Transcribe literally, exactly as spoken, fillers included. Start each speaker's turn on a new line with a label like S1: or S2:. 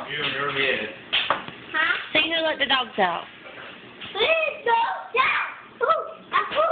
S1: You and your head.
S2: Huh?
S3: See who let the dogs out.
S2: Please go down. Ooh, I